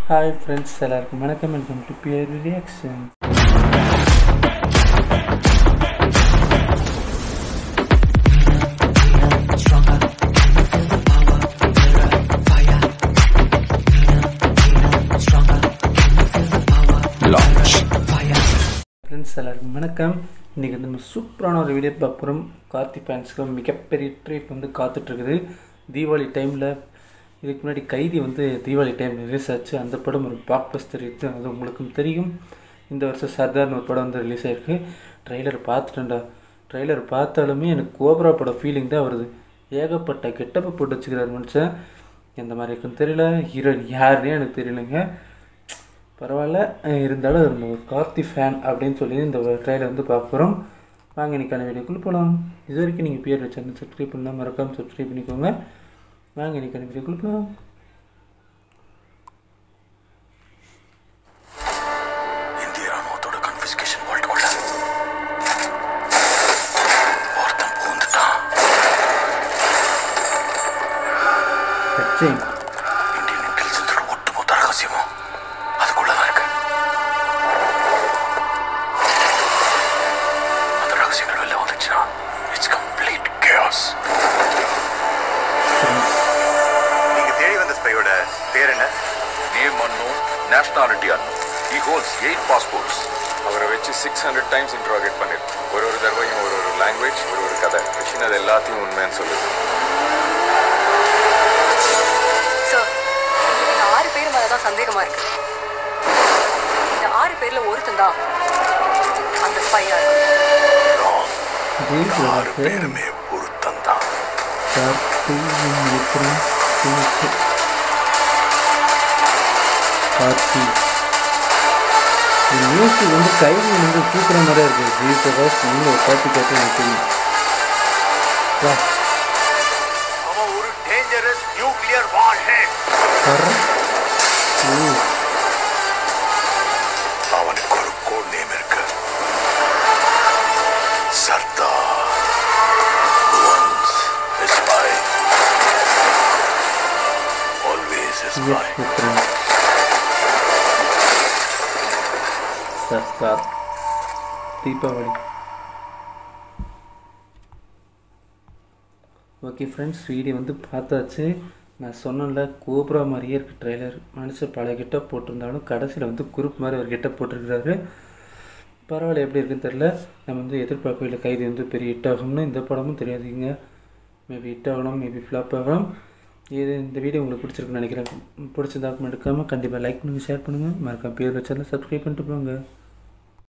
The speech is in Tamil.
ஹாய் ஃப்ரெண்ட்ஸ், எல்லாருக்கும் வணக்கம். Welcome to peer reaction. Friends எல்லாருக்கும் வணக்கம். இன்றைக்கி வந்து நம்ம சூப்பரான ஒரு வீடியோ பார்க்குறோம். கார்த்தி ஃபேன்ஸுக்கு மிகப்பெரிய ட்ரீட் வந்து காத்துட்ருக்குது. தீபாவளி டைமில் இதுக்கு முன்னாடி கைதி வந்து தீபாவளி டைம் ரிலீஸ் ஆச்சு. அந்த படம் ஒரு பிளாக் பஸ்டர் இருக்குது, அது உங்களுக்கும் தெரியும். இந்த வருஷம் சர்தார்னு ஒரு படம் வந்து ரிலீஸ் ஆகிருக்கு. ட்ரெய்லர் பார்த்துட்டேன்டா. ட்ரெய்லர் பார்த்தாலுமே எனக்கு கோப்ரா படம் ஃபீலிங் தான் வருது. ஏகப்பட்ட கெட்டப்பை போட்டு வச்சுக்கிறார் மனுஷன். எந்த மாதிரி இருக்குன்னு தெரியல. ஹீரோயின் யாருன்னே எனக்கு தெரியலைங்க. பரவாயில்ல, இருந்தாலும் நம்ம ஒரு கார்த்தி ஃபேன் அப்படின்னு சொல்லி இந்த ட்ரெய்லர் வந்து பார்க்குறோம். வாங்க இன்றைக்கான வீடியோக்குள்ளே போகலாம். இது வரைக்கும் நீங்கள் பேர் சேனல் சப்ஸ்கிரைப் பண்ணால் மறக்காமல் சப்ஸ்கிரைப் பண்ணிக்கோங்க. வாங்க இன்றைக்கான வீடியோக்குள்ளே போகலாம். இந்திய ராணுவத்தோட கன்ஃபிஸ்கேஷன் வால்ட்டுக்குள்ள ஒருத்தன் பூந்துட்டான். இந்தியன் இன்டெலிஜென்ஸோட ஒட்டுமொத்த ரகசியமும் அதுக்குள்ளதான் இருக்கு. அந்த ரகசியங்கள் வெளில வந்துச்சுன்னா இட்ஸ் கம்ப்ளீட் கேஸ். நீங்க தேடி வந்த ஸ்பையோட பேர் என்ன? Name unknown, nationality unknown. He holds 8 passports. அவரை வச்சு 600 டைம்ஸ் இன்ட்ரோகேட் பண்ணிருக்கு. ஒரு தடவையும் ஒரு லாங்குவேஜ், ஒரு கதை. மிஷின் அது எல்லாத்தையும் உண்மைன்னு சொல்லுது. சார், இந்த 6 பேர் மேலே தான் சந்தேகமாக இருக்கு. இந்த 6 பேரில் ஒருத்தன் தான் அந்த ஸ்பையா இருக்கு. 6 பேருமே ஒருத்தன் தான். கார்த்தி மியூசிக் வந்து கைது வந்து தூக்குற மாதிரியே இருக்குது. ஜீவிதவாஸ் நீங்கள் ஒரு காப்பி கேட்டு எனக்கு தெரியும். அவன் ஒரு டேஞ்சரஸ் நியூக்ளியர் வார்ஹெட். அவனுக்கு ஒரு கோட் நேம் இருக்கு, Sardar. Once a spy, always a spy. Mithran, Sardar, Deepavali. Okay friends, video வந்து பார்த்தாச்சு. நான் சொன்னேன்ல, கோப்ரா மாதிரியே இருக்குது ட்ரெய்லர். மனுஷன் பல கெட்டப் போட்டிருந்தாலும் கடைசியில் வந்து குரூப் மாதிரி ஒரு கெட்டப் போட்டிருக்கிறாரு. பரவாயில்ல, எப்படி இருக்குன்னு தெரில. நம்ம வந்து எதிர்பார்க்கவில்லை கைது வந்து பெரிய ஹிட் ஆகும்னு. இந்த படமும் தெரியாதுங்க, மேபி ஹிட் ஆகணும், மேபி ஃப்ளாப் ஆகலாம். இந்த வீடியோ உங்களுக்கு பிடிச்சிருக்குன்னு நினைக்கிறேன். பிடிச்சிருந்தா எடுக்காமல் கண்டிப்பாக லைக் பண்ணுங்கள், ஷேர் பண்ணுங்கள். மறக்காம பேர் சேனல் சப்ஸ்கிரைப் பண்ணிட்டு போங்க.